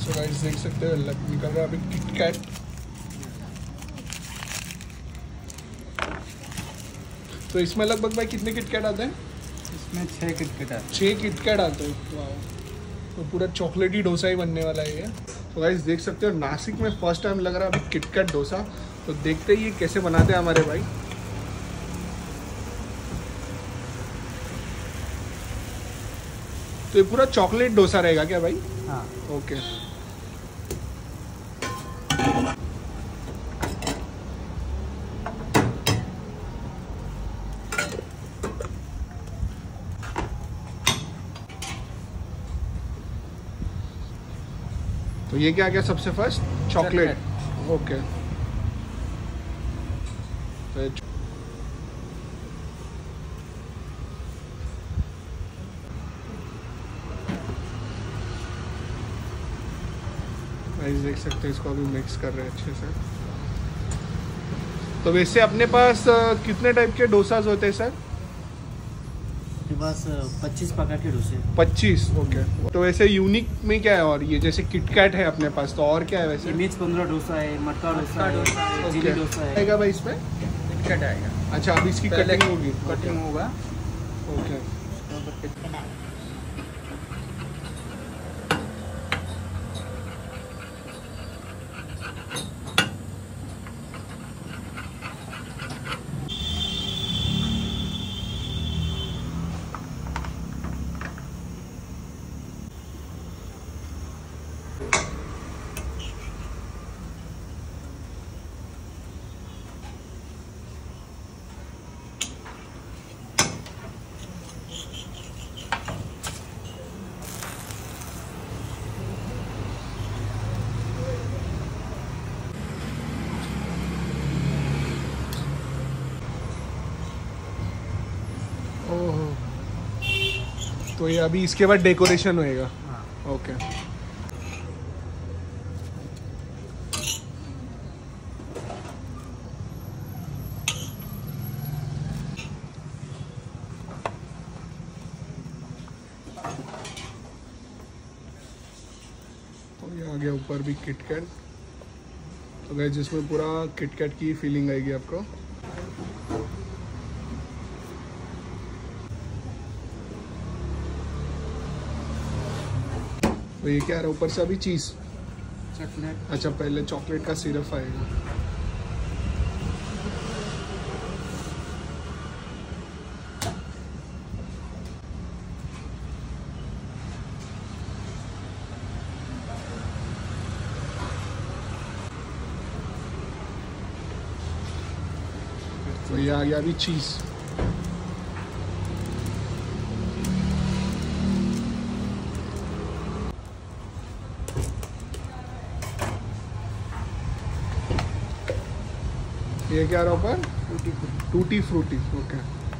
So guys देख सकते हो निकल रहा है अभी किटकैट। तो इसमें लगभग भाई कितने किटकैट आते हैं? इसमें 6 किटकैट आते हैं। 6 किटकैट आते हैं। वाह, तो पूरा चॉकलेटी डोसा ही बनने वाला है ये। तो गाइस देख सकते हो नासिक में फर्स्ट टाइम लग रहा है अभी किटकैट डोसा। तो देखते ही ये कैसे बनाते हैं हमारे भाई। तो ये पूरा चॉकलेट डोसा रहेगा क्या भाई? हाँ। ओके। तो ये क्या क्या सबसे फर्स्ट? चॉकलेट। ओके। देख सकते हैं इसको अभी मिक्स कर रहे हैं अच्छे से। तो वैसे अपने पास कितने टाइप के डोसाज होते हैं सर? मेरे पास 25 प्रकार के डोसे। 25। ओके। तो वैसे यूनिक में क्या है? और ये जैसे किटकैट है अपने पास, तो और क्या है वैसे? मिर्च 15 डोसा है, मटका डोसा है, चिली डोसा है। आएगा भाई इसमें किटकैट आएगा। अच्छा, अभी इसकी कटिंग होगी। कटिंग होगा। ओके। ओह, तो ये अभी इसके बाद डेकोरेशन होएगा। हाँ। ओके। तो ये आ गया ऊपर भी किटकैट। तो गाइस जिसमें पूरा किटकैट की फीलिंग आएगी आपको। तो ये क्या है ऊपर से? अभी चीज चॉकलेट। अच्छा, पहले चॉकलेट का सिरप आएगा। तो ये आ गया अभी चीज। ये क्या रहा ऊपर? Tutti frutti. Okay.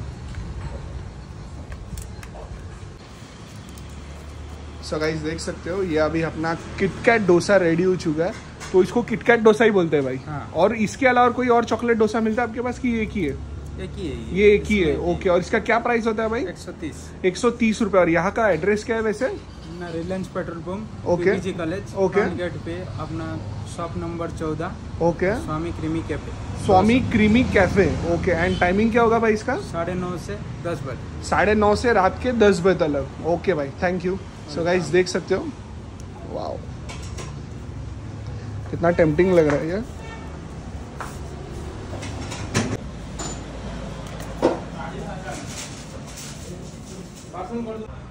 So guys देख सकते हो ये अभी अपना किटकैट डोसा रेडी हो चुका है। तो इसको किटकैट डोसा ही बोलते हैं भाई। हाँ। और इसके अलावा कोई और चॉकलेट डोसा मिलता है आपके पास कि एक ही है? एक ही है ये एक ही है। ओके। और इसका क्या प्राइस होता है भाई? 130 रुपये। और यहाँ का एड्रेस क्या है वैसे? Reliance petrol pump, okay. PG college, okay. Gate पे अपना shop number 14। Okay. Swami creamy cafe. Swami creamy cafe. Okay. And timing क्या होगा भाई इसका? 9:30 से 10 बजे। 9:30 से रात के 10 बजे तक। ओके भाई, थैंक यू। सो गाइस देख सकते हो, वाओ कितना टेम्पटिंग लग रहा है ये।